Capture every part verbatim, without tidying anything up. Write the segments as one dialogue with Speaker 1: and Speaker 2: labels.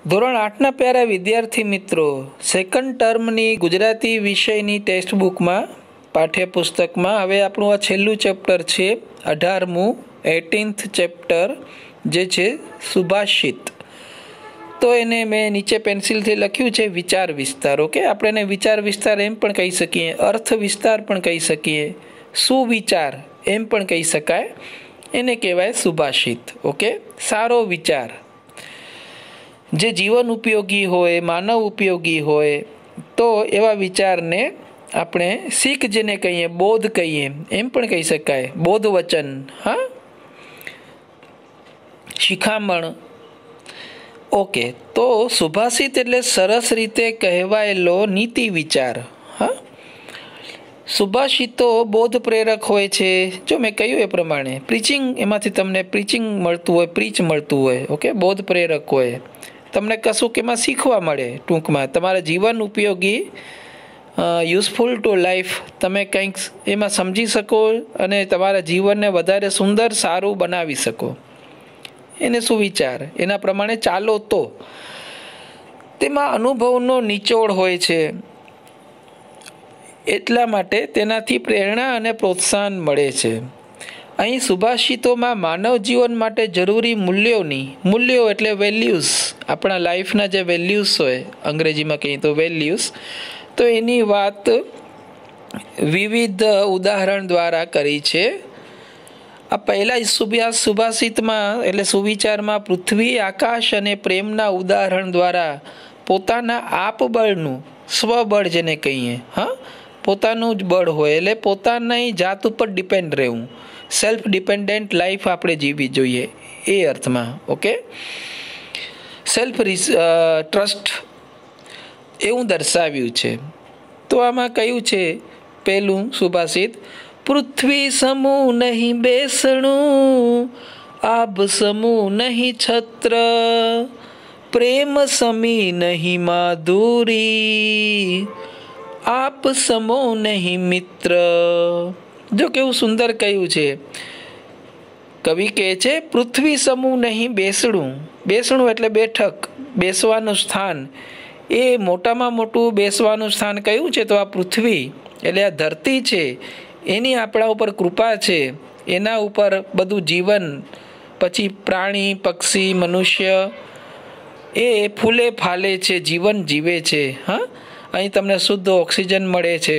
Speaker 1: ધોરણ આઠના પ્યારા વિદ્યાર્થી મિત્રો, સેકન્ડ ટર્મની ગુજરાતી વિષયની ટેક્સ્ટ બુકમાં પાઠ્યપુસ્તકમાં હવે આપણું આ છેલ્લું ચેપ્ટર છે, અઢારમું એટીન્થ ચેપ્ટર, જે છે સુભાષિત. તો એને મેં નીચે પેન્સિલથી લખ્યું છે વિચાર વિસ્તાર. ઓકે, આપણે એને વિચાર વિસ્તાર એમ પણ કહી શકીએ, અર્થ વિસ્તાર પણ કહી શકીએ, સુવિચાર એમ પણ કહી શકાય. એને કહેવાય સુભાષિત. ઓકે, સારો વિચાર જે જીવન ઉપયોગી હોય, માનવ ઉપયોગી હોય, તો એવા વિચારને આપણે શીખ જેને કહીએ, બોધ કહીએ એમ પણ કહી શકાય, બોધ વચન, હા, શિખામણ. ઓકે, તો સુભાષિત એટલે સરસ રીતે કહેવાયેલો નીતિ વિચાર. હા, સુભાષિતો બોધ પ્રેરક હોય છે. જો મેં કહ્યું એ પ્રમાણે પ્રીચિંગ, એમાંથી તમને પ્રીચિંગ મળતું હોય, પ્રીચ મળતું હોય. ઓકે, બોધ પ્રેરક હોય, તમને કશું કે એમાં શીખવા મળે. ટૂંકમાં તમારા જીવન ઉપયોગી, યુઝફુલ ટુ લાઈફ, તમે કંઈક એમાં સમજી શકો અને તમારા જીવનને વધારે સુંદર, સારું બનાવી શકો. એને સુવિચાર, એના પ્રમાણે ચાલો તો. તેમાં અનુભવનો નિચોડ હોય છે, એટલા માટે તેનાથી પ્રેરણા અને પ્રોત્સાહન મળે છે. અહીં સુભાષિતોમાં માનવ જીવન માટે જરૂરી મૂલ્યોની, મૂલ્યો એટલે વેલ્યુઝ, આપણા લાઈફના જે વેલ્યુઝ હોય, અંગ્રેજીમાં કહીએ તો વેલ્યુઝ, તો એની વાત વિવિધ ઉદાહરણ દ્વારા કરી છે. આ પહેલા સુભાષ સુભાષિતમાં એટલે સુવિચારમાં પૃથ્વી, આકાશ અને પ્રેમના ઉદાહરણ દ્વારા પોતાના આપબળનું, સ્વબળ જેને કહીએ, હા, પોતાનું જ બળ હોય એટલે પોતાની જાત ઉપર ડિપેન્ડ રહેવું, સેલ્ફ ડિપેન્ડન્ટ લાઈફ આપણે જીવવી જોઈએ એ અર્થમાં. ઓકે, સેલ્ફ ટ્રસ્ટ એવું દર્શાવ્યું છે. તો આમાં કયું છે પહેલું સુભાષિત, પૃથ્વી સમૂહ નહીં બેસણું, આભ સમૂહ નહીં છત્ર, પ્રેમ સમી નહીં માધુરી, આપ સમો નહીં મિત્ર. જો કેવું સુંદર કહ્યું છે. કવિ કહે છે પૃથ્વી સમૂહ નહીં બેસણું. બેસણું એટલે બેઠક, બેસવાનું સ્થાન. એ મોટામાં મોટું બેસવાનું સ્થાન કયું છે? તો આ પૃથ્વી એટલે આ ધરતી છે, એની આપણા ઉપર કૃપા છે, એના ઉપર બધું જીવન, પછી પ્રાણી, પક્ષી, મનુષ્ય એ ફૂલે ફાલે છે, જીવન જીવે છે. હા, અહીં તમને શુદ્ધ ઓક્સિજન મળે છે.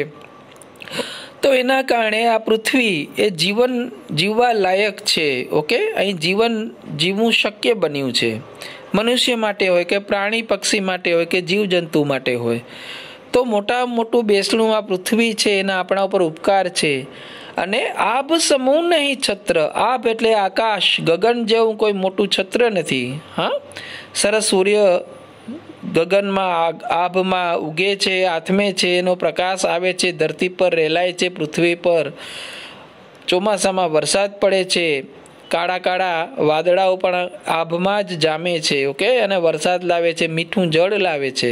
Speaker 1: તો એના કારણે આ પૃથ્વી એ જીવન જીવવા લાયક છે. ઓકે, અહીં જીવન જીવવું શક્ય બન્યું છે, મનુષ્ય માટે હોય કે પ્રાણી પક્ષી માટે હોય કે જીવજંતુ માટે હોય. તો મોટા મોટું બેસણું આ પૃથ્વી છે, એના આપણા ઉપર ઉપકાર છે. અને આભ સમૂહ નહીં છત્ર. આભ એટલે આકાશ, ગગન જેવું કોઈ મોટું છત્ર નથી. હા, સરસ સૂર્ય ગગનમાં, આભમાં ઉગે છે, આથમે છે, એનો પ્રકાશ આવે છે, ધરતી પર રેલાય છે, પૃથ્વી પર. ચોમાસામાં વરસાદ પડે છે, કાળા કાળા વાદળાઓ પણ આભમાં જ જામે છે. ઓકે, અને વરસાદ લાવે છે, મીઠું જળ લાવે છે.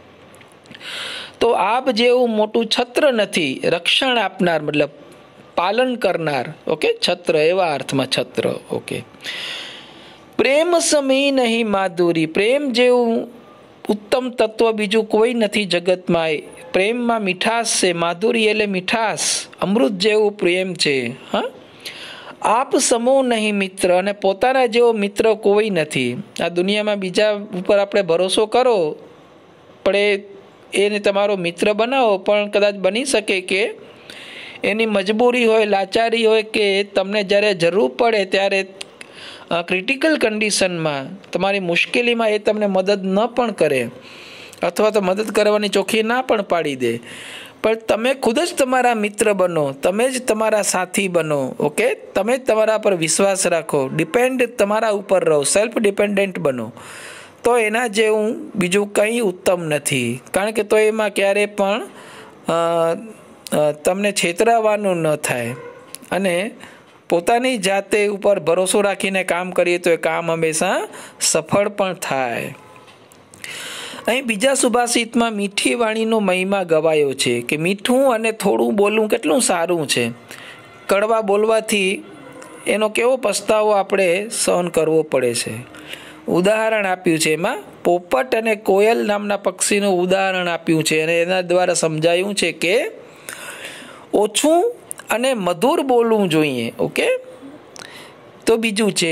Speaker 1: તો આભ જેવું મોટું છત્ર નથી, રક્ષણ આપનાર, મતલબ પાલન કરનાર. ઓકે, છત્ર એવા અર્થમાં છત્ર. ઓકે, પ્રેમ સમી નહીં માધુરી. પ્રેમ જેવું ઉત્તમ તત્વ બીજું કોઈ નથી જગતમાં. પ્રેમમાં મીઠાશ છે, માધુરી એટલે મીઠાશ, અમૃત જેવું પ્રેમ છે. હા, આપ સમો નહીં મિત્ર. અને પોતાના જેવો મિત્ર કોઈ નથી આ દુનિયામાં. બીજા ઉપર આપણે ભરોસો કરો, પણ એને તમારો મિત્ર બનાવો, પણ કદાચ બની શકે કે એની મજબૂરી હોય, લાચારી હોય, કે તમને જ્યારે જરૂર પડે ત્યારે ક્રિટિકલ કન્ડિશનમાં, તમારી મુશ્કેલીમાં એ તમને મદદ ન પણ કરે, અથવા તો મદદ કરવાની ચોખ્ખી ના પણ પાડી દે. પણ તમે ખુદ જ તમારા મિત્ર બનો, તમે જ તમારા સાથી બનો. ઓકે, તમે જ તમારા પર વિશ્વાસ રાખો, ડિપેન્ડ તમારા ઉપર રહો, સેલ્ફ ડિપેન્ડન્ટ બનો. તો એના જેવું બીજું કંઈ ઉત્તમ નથી. કારણ કે તો એમાં ક્યારેય પણ તમને છેતરાવાનું ન થાય. અને પોતાની જાતે ઉપર ભરોસો રાખીને કામ કરીએ તો એ કામ હંમેશા સફળ પણ થાય. અહીં બીજા સુભાષિતમાં મીઠી વાણીનો મહિમા ગવાયો છે કે મીઠું અને થોડું બોલવું કેટલું સારું છે. કડવા બોલવાથી એનો કેવો પસ્તાવો આપણે સહન કરવો પડે છે. ઉદાહરણ આપ્યું છે. એમાં પોપટ અને કોયલ નામના પક્ષીનું ઉદાહરણ આપ્યું છે અને એના દ્વારા સમજાયું છે કે ઓછું અને મધુર બોલવું જોઈએ. ઓકે, તો બીજું છે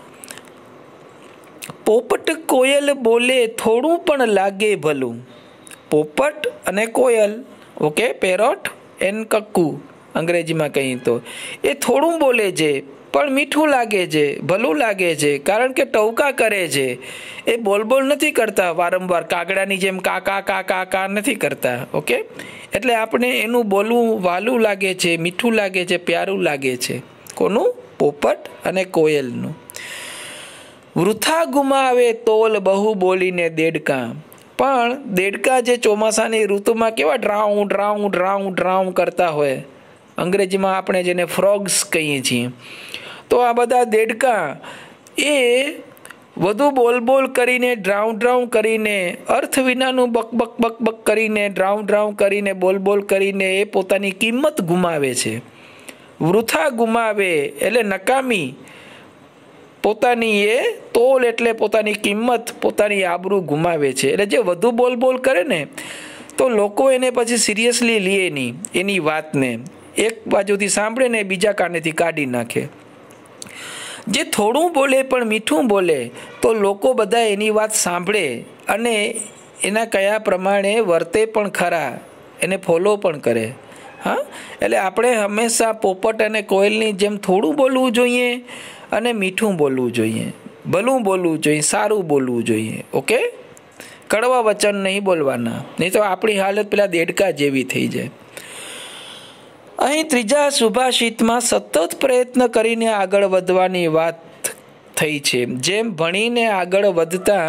Speaker 1: પોપટ કોયલ બોલે થોડું પણ લાગે ભલું. પોપટ અને કોયલ, ઓકે, પેરોટ એન્ડ કક્કુ અંગ્રેજીમાં કહીએ તો, એ થોડું બોલે છે પણ મીઠું લાગે છે, ભલું લાગે છે, કારણ કે ટવકા કરે છે. એ બોલ બોલ નથી કરતા વારંવાર, કાગડાની જેમ કા કા કા કા કા નથી કરતા. ઓકે, એટલે આપણે એનું બોલવું વાલું લાગે છે, મીઠું લાગે છે, પ્યારું લાગે છે. કોનું? પોપટ અને કોયલનું. વૃથા ગુમાવે તોલ બહુ બોલીને દેડકા. પણ દેડકા જે ચોમાસાની ઋતુમાં કેવા ડ્રાઉ ડ્રાઉ ડ્રાઉ ડ્રાઉ કરતા હોય, અંગ્રેજીમાં આપણે જેને ફ્રોગ્સ કહીએ છીએ, તો આ બધા દેડકા એ વધુ બોલ બોલ કરીને, ડ્રાઉ ડ્રાઉ કરીને, અર્થ વિનાનું બક બક બક બક કરીને, ડ્રાઉ ડ્રાઉ કરીને, બોલ બોલ કરીને એ પોતાની કિંમત ગુમાવે છે. વૃથા ગુમાવે એટલે નકામી, પોતાની એ તોલ એટલે પોતાની કિંમત, પોતાની આબરૂ ગુમાવે છે. એટલે જે વધુ બોલ બોલ કરે ને તો લોકો એને પછી સિરિયસલી લે નહીં, એની વાતને એક બાજુથી સાંભળે ને બીજા કાનેથી કાઢી નાખે. જે થોડું બોલે પણ મીઠું બોલે તો લોકો બધા એની વાત સાંભળે અને એના કયા પ્રમાણે વર્તે પણ ખરા, એને ફોલો પણ કરે. હા, એટલે આપણે હંમેશા પોપટ અને કોયલની જેમ થોડું બોલવું જોઈએ અને મીઠું બોલવું જોઈએ, ભલું બોલવું જોઈએ, સારું બોલવું જોઈએ. ઓકે, કડવા વચન નહીં બોલવાના, નહીં તો આપણી હાલત પેલા દેડકા જેવી થઈ જાય. અહીં ત્રીજા સુભાષિતમાં સતત પ્રયત્ન કરીને આગળ વધવાની વાત થઈ છે. જેમ ભણીને આગળ વધતા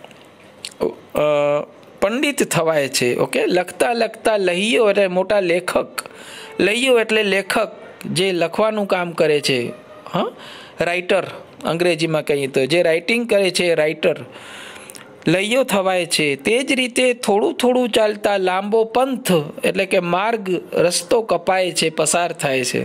Speaker 1: પંડિત થવાય છે. ઓકે, લખતા લખતા લહીયો એટલે મોટા લેખક, લહીયો એટલે લેખક જે લખવાનું કામ કરે છે. હા, રાઇટર અંગ્રેજીમાં કહીએ તો, જે રાઇટિંગ કરે છે રાઇટર, લઈયો થવાય છે. તે જ રીતે થોડું થોડું ચાલતા લાંબો પંથ એટલે કે માર્ગ, રસ્તો કપાય છે, પસાર થાય છે.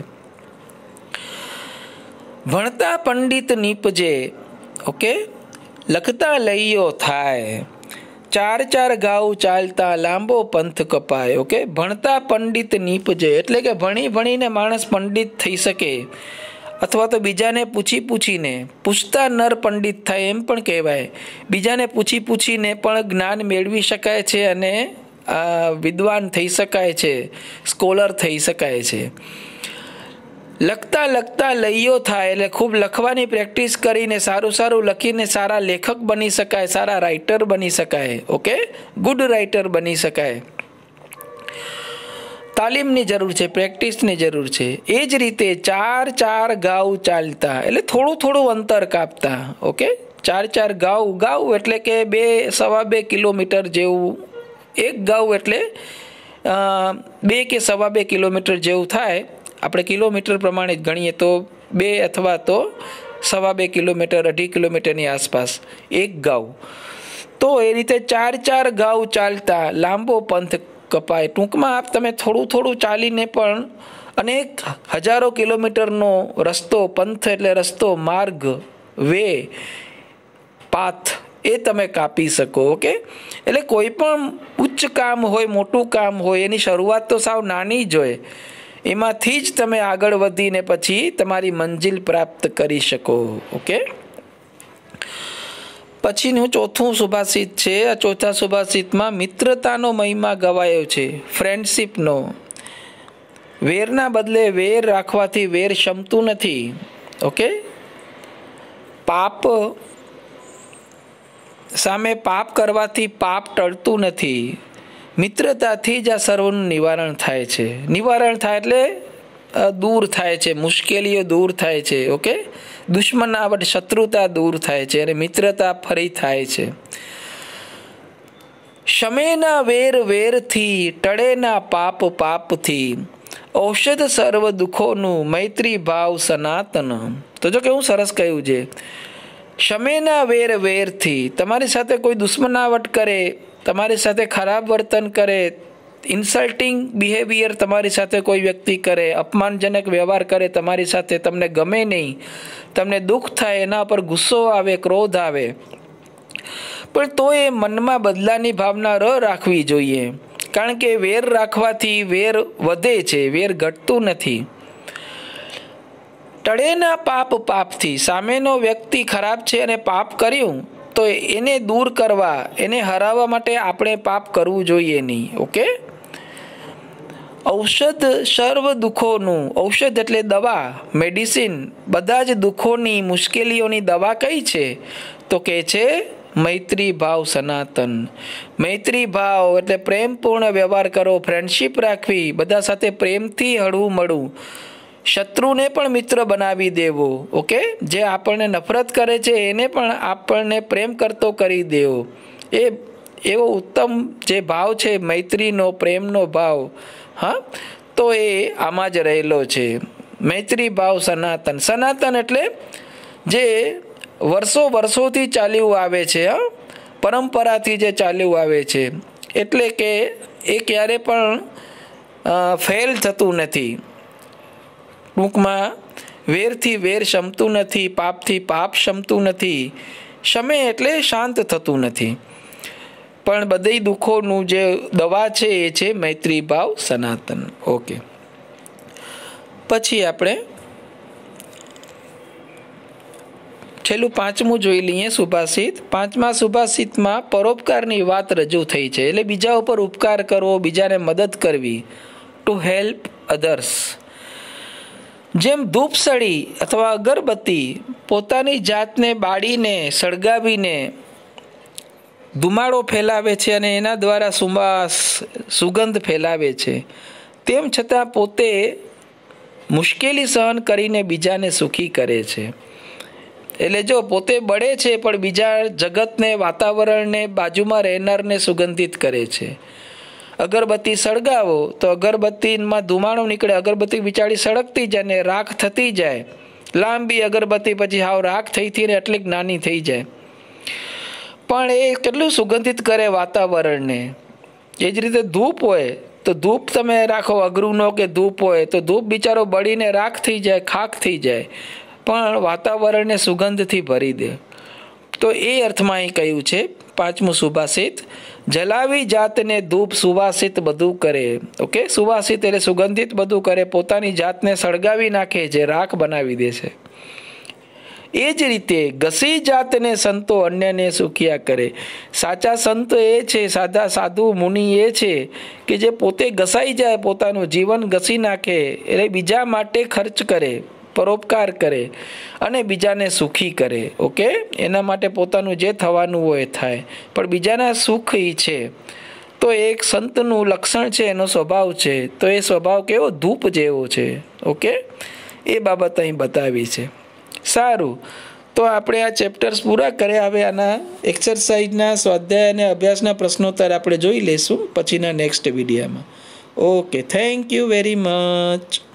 Speaker 1: ભણતા પંડિત નીપજે, ઓકે, લખતા લઈયો થાય, ચાર ચાર ગાઉ ચાલતા લાંબો પંથ કપાય. ઓકે, ભણતા પંડિત નીપજે એટલે કે ભણી ભણીને માણસ પંડિત થઈ શકે, અથવા તો બીજાને પૂછી પૂછીને, પૂછતા નર પંડિત થાય એમ પણ કહેવાય. બીજાને પૂછી પૂછીને પણ જ્ઞાન મેળવી શકાય છે અને વિદ્વાન થઈ શકાય છે, સ્કોલર થઈ શકાય છે. લખતા લખતા લઈયો થાય એટલે ખૂબ લખવાની પ્રેક્ટિસ કરીને સારું સારું લખીને સારા લેખક બની શકાય, સારા રાઇટર બની શકાય. ઓકે, ગુડ રાઇટર બની શકાય. તાલીમની જરૂર છે, પ્રેક્ટિસની જરૂર છે. એ જ રીતે ચાર ચાર ગાઉ ચાલતા એટલે થોડું થોડું અંતર કાપતા. ઓકે, ચાર ચાર ગાઉ, ગાઉ એટલે કે બે સવા બે કિલોમીટર જેવું. એક ગાઉ એટલે બે કે સવા બે કિલોમીટર જેવું થાય. આપણે કિલોમીટર પ્રમાણે જ ગણીએ તો બે અથવા તો સવા બે કિલોમીટર, અઢી કિલોમીટરની આસપાસ એક ગાઉ. તો એ રીતે ચાર ચાર ગાઉ ચાલતા લાંબો પંથ કપાય. ટૂંકમાં આપ તમે થોડું થોડું ચાલીને પણ અનેક હજારો કિલોમીટરનો રસ્તો, પંથ એટલે રસ્તો, માર્ગ, વે, પાથ એ તમે કાપી શકો. ઓકે, એટલે કોઈ પણ ઉચ્ચ કામ હોય, મોટું કામ હોય, એની શરૂઆત તો સાવ નાની જ હોય. એમાંથી જ તમે આગળ વધીને પછી તમારી મંજિલ પ્રાપ્ત કરી શકો. ઓકે, પછીનું ચોથું સુભાષિત છે. આ ચોથા સુભાષિતમાં મિત્રતાનો મહિમા ગવાયો છે, ફ્રેન્ડશીપનો. વેરના બદલે વેર રાખવાથી વેર શમતું નથી. ઓકે, પાપ સામે પાપ કરવાથી પાપ ટળતું નથી. મિત્રતાથી જ આ સર્વનું નિવારણ થાય છે. નિવારણ થાય એટલે દૂર થાય છે, મુશ્કેલીઓ દૂર થાય છે. ઓકે, દુશ્મનાવટ, શત્રુતા દૂર થાય છે અને મિત્રતા ફરી થાય છે. શમેના વેર વેરથી, ટળેના પાપ પાપથી, ઔષધ સર્વ દુઃખોનું, મૈત્રી ભાવ સનાતન. તો જો કેવું સરસ કહ્યું છે. શમેના વેર વેરથી, તમારી સાથે કોઈ દુશ્મનાવટ કરે, તમારી સાથે ખરાબ વર્તન કરે, ઇન્સલ્ટિંગ બિહેવિયર તમારી સાથે કોઈ વ્યક્તિ કરે, અપમાનજનક વ્યવહાર કરે તમારી સાથે, તમને ગમે નહીં, તમને દુઃખ થાય, એના પર ગુસ્સો આવે, ક્રોધ આવે, પણ તો એ મનમાં બદલાની ભાવના ન રાખવી જોઈએ, કારણ કે વેર રાખવાથી વેર વધે છે, વેર ઘટતું નથી. ટળેના પાપ પાપથી, સામેનો વ્યક્તિ ખરાબ છે અને પાપ કર્યું તો એને દૂર કરવા, એને હરાવવા માટે આપણે પાપ કરવું જોઈએ નહીં. ઓકે. ઔષધ સર્વ દુઃખોનું, ઔષધ એટલે દવા, મેડિસિન, બધા જ દુઃખોની, મુશ્કેલીઓની દવા કઈ છે? તો કે છે મૈત્રી ભાવ સનાતન. મૈત્રી ભાવ એટલે પ્રેમપૂર્ણ વ્યવહાર કરો, ફ્રેન્ડશીપ રાખવી, બધા સાથે પ્રેમથી હળવું મળવું, શત્રુને પણ મિત્ર બનાવી દેવો. ઓકે. જે આપણને નફરત કરે છે એને પણ આપણને પ્રેમ કરતો કરી દેવો. એ એવો ઉત્તમ જે ભાવ છે મૈત્રીનો, પ્રેમનો ભાવ, હા, તો એ આમાં જ રહેલો છે. મૈત્રી ભાવ સનાતન. સનાતન એટલે જે વર્ષો વર્ષોથી ચાલ્યું આવે છે, હા, પરંપરાથી જે ચાલ્યું આવે છે, એટલે કે એ ક્યારે પણ ફેલ થતું નથી. ટૂંકમાં વેરથી વેર શમતું નથી, પાપથી પાપ શમતું નથી. શમે એટલે શાંત થતું નથી. પણ બધી દુઃખોનું જે દવા છે એ છે મૈત્રી ભાવ સનાતન. ઓકે. પછી આપણે છેલ્લું પાંચમું જોઈ લઈએ, સુભાષિત. પાંચમા સુભાષિતમાં પરોપકારની વાત રજૂ થઈ છે, એટલે બીજા ઉપર ઉપકાર કરવો, બીજાને મદદ કરવી, ટુ હેલ્પ અધર્સ. જેમ ધૂપસળી અથવા અગરબત્તી પોતાની જાતને બાળીને, સળગાવીને ધુમાડો ફેલાવે છે અને એના દ્વારા સુવાસ, સુગંધ ફેલાવે છે, તેમ છતાં પોતે મુશ્કેલી સહન કરીને બીજાને સુખી કરે છે. એટલે જો પોતે બળે છે પણ બીજા જગતને, વાતાવરણને, બાજુમાં રહેનારને સુગંધિત કરે છે. અગરબત્તી સળગાવો તો અગરબત્તીમાં ધુમાડો નીકળે, અગરબત્તી બિચારી સળગતી જાય ને રાખ થતી જાય. લાંબી અગરબત્તી પછી હાવ રાખ થઈ થઈ ને એટલી નાની થઈ જાય, પણ એ કેટલું સુગંધિત કરે વાતાવરણને. એ જ રીતે ધૂપ હોય તો ધૂપ તમે રાખો અઘરુંનો કે ધૂપ હોય તો ધૂપ બિચારો બળીને રાખ થઈ જાય, ખાખ થઈ જાય, પણ વાતાવરણને સુગંધથી ભરી દે. તો એ અર્થમાં અહીં કહ્યું છે પાંચમું સુભાષિત, જલાવી જાતને ધૂપ સુવાસિત બધું કરે. ઓકે. સુવાસિત એટલે સુગંધિત બધું કરે, પોતાની જાતને સળગાવી નાખે છે, રાખ બનાવી દે છે. એ જ રીતે ઘસી જાતને સંતો અન્યને સુખિયા કરે. સાચા સંત એ છે, સાદા સાધુ મુનિ એ છે કે જે પોતે ઘસાઈ જાય, પોતાનું જીવન ઘસી નાખે, એટલે બીજા માટે ખર્ચ કરે, પરોપકાર કરે અને બીજાને સુખી કરે. ઓકે. એના માટે પોતાનું જે થવાનું હોય થાય, પણ બીજાના સુખ ઈ છે. તો એક સંતનું લક્ષણ છે, એનો સ્વભાવ છે. તો એ સ્વભાવ કેવો? ધૂપ જેવો છે. ઓકે. એ બાબત અહીં બતાવી છે. સારું, તો આપણે આ ચેપ્ટર્સ પૂરા કર્યા. હવે આના એક્સરસાઇઝના, સ્વાધ્યાય અને અભ્યાસના પ્રશ્નોત્તર આપણે જોઈ લઈશું પછીના નેક્સ્ટ વિડીયોમાં. Okay. Thank you very much.